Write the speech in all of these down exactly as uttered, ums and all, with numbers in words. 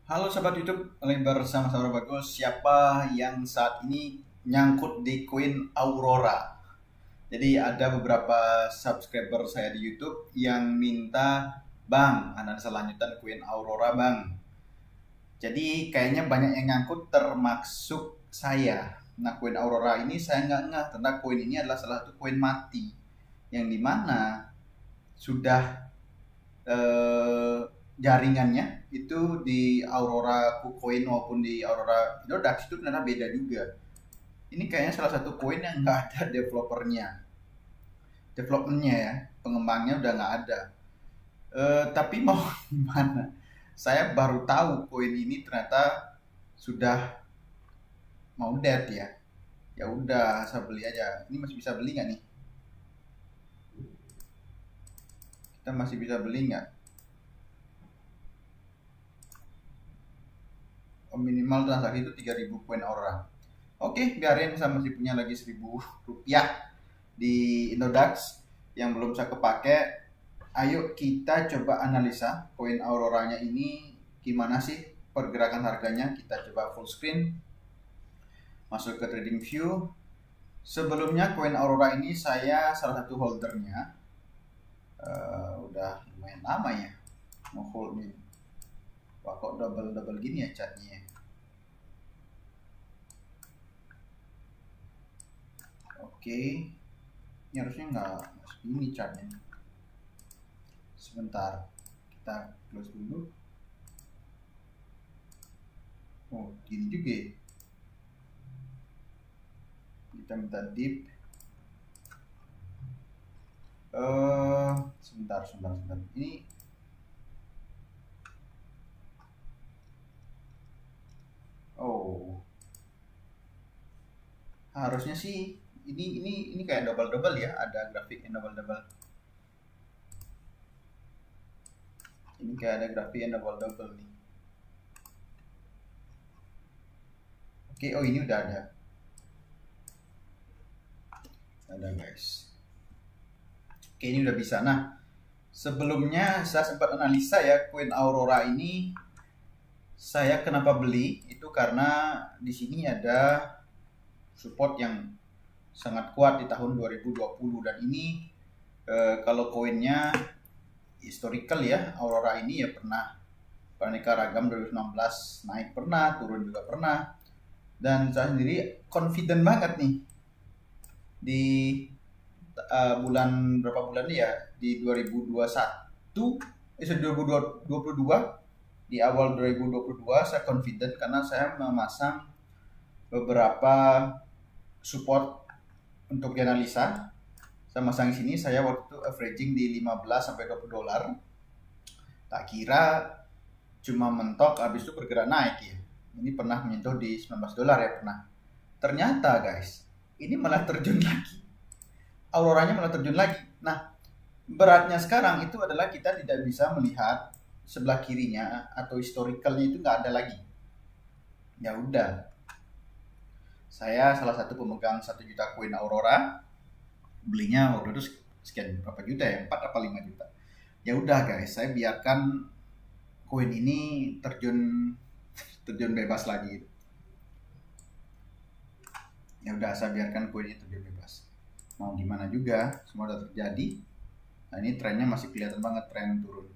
Halo sahabat YouTube, kembali bersama Saudara Bagus. Siapa yang saat ini nyangkut di koin Aurora? Jadi ada beberapa subscriber saya di YouTube yang minta, Bang, analisa lanjutan koin Aurora, Bang. Jadi kayaknya banyak yang nyangkut termasuk saya. Nah, koin Aurora ini saya nggak ngeh tentang koin ini adalah salah satu koin mati yang dimana sudah eh, jaringannya itu di Aurora KuCoin maupun di Aurora Indodax itu ternyata beda juga. Ini kayaknya salah satu koin yang nggak ada developernya, developmentnya ya, pengembangnya udah nggak ada. Eh, tapi mau gimana? Saya baru tahu koin ini ternyata sudah mau dead ya. Ya udah, saya beli aja. Ini masih bisa beli nggak nih? Kita masih bisa beli nggak? Minimal transaksi itu tiga ribu koin Aurora. Oke, biarin, saya masih punya lagi seribu rupiah di Indodax yang belum saya kepake. Ayo kita coba analisa koin Auroranya ini gimana sih pergerakan harganya. Kita coba full screen, masuk ke trading view. Sebelumnya koin Aurora ini saya salah satu holdernya. Uh, udah lumayan lama ya mau hold nih. Wah, kok double-double gini ya catnya. Oke, ini harusnya nggak segini catnya. Sebentar, kita close dulu. Oh, gini juga ya. Kita minta dip. Uh, sebentar, sebentar, sebentar. Ini oh, harusnya sih ini ini ini kayak double double ya, ada grafiknya double double. Ini kayak ada grafiknya double double nih. Oke, oh ini udah ada. Ada guys. Oke, ini udah bisa. Nah, sebelumnya saya sempat analisa ya koin Aurora ini. Saya kenapa beli itu karena di sini ada support yang sangat kuat di tahun dua ribu dua puluh, dan ini eh, kalau koinnya historical ya, Aurora ini ya pernah beraneka ragam dua ribu sembilan belas naik pernah, turun juga pernah, dan saya sendiri confident banget nih di uh, bulan berapa bulan nih ya, di dua ribu dua puluh satu eh dua ribu dua puluh dua, di awal dua ribu dua puluh dua saya confident karena saya memasang beberapa support untuk dianalisa. Saya masang di sini, saya waktu itu averaging di lima belas sampai dua puluh dolar. Tak kira cuma mentok, habis itu bergerak naik ya. Ini pernah menyentuh di sembilan belas dolar ya pernah. Ternyata guys, ini malah terjun lagi. Auroranya malah terjun lagi. Nah, beratnya sekarang itu adalah kita tidak bisa melihat sebelah kirinya atau historicalnya, itu nggak ada lagi. Ya udah, saya salah satu pemegang satu juta koin Aurora, belinya waktu itu sekian berapa juta ya, empat apa lima juta. Ya udah guys, saya biarkan koin ini terjun terjun bebas lagi. Ya udah, saya biarkan koin ini terjun bebas. Mau gimana juga, semua udah terjadi. Nah, ini trennya masih kelihatan banget, tren turun.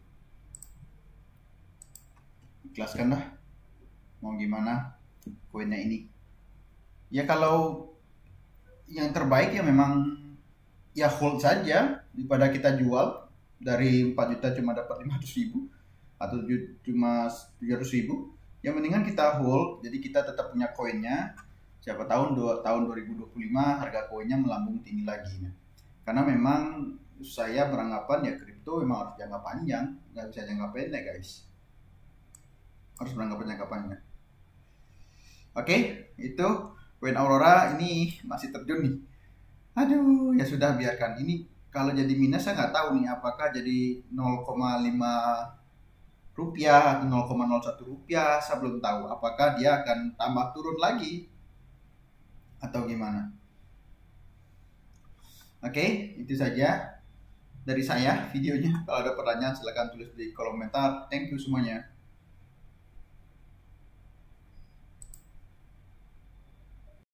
Ikhlaskan lah, mau gimana koinnya ini. Ya kalau yang terbaik ya memang ya hold saja, daripada kita jual dari empat juta cuma dapat lima ratus ribu atau cuma tujuh ratus ribu. Yang mendingan kita hold, jadi kita tetap punya koinnya. Siapa tahun dua, tahun dua ribu dua puluh lima harga koinnya melambung tinggi lagi. Nah, karena memang saya beranggapan ya kripto memang harus jangka panjang, nggak bisa jangka pendek guys. Harus beranggapan jangka panjang. Oke, itu koin Aurora ini masih terjun nih. Aduh, ya sudah, biarkan. Ini kalau jadi minus saya nggak tahu nih apakah jadi nol koma lima rupiah atau nol koma nol satu rupiah. Saya belum tahu apakah dia akan tambah turun lagi atau gimana. Oke, itu saja dari saya videonya. Kalau ada pertanyaan silahkan tulis di kolom komentar. Thank you semuanya.